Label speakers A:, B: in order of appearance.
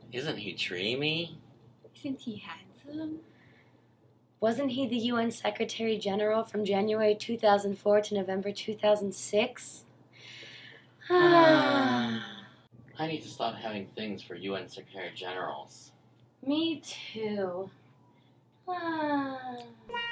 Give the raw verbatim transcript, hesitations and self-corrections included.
A: Isn't he dreamy?
B: Isn't he handsome?
C: Wasn't he the U N Secretary General from January two thousand four to November two thousand six?
A: I need to stop having things for U N Secretary Generals.
C: Me too. Ah.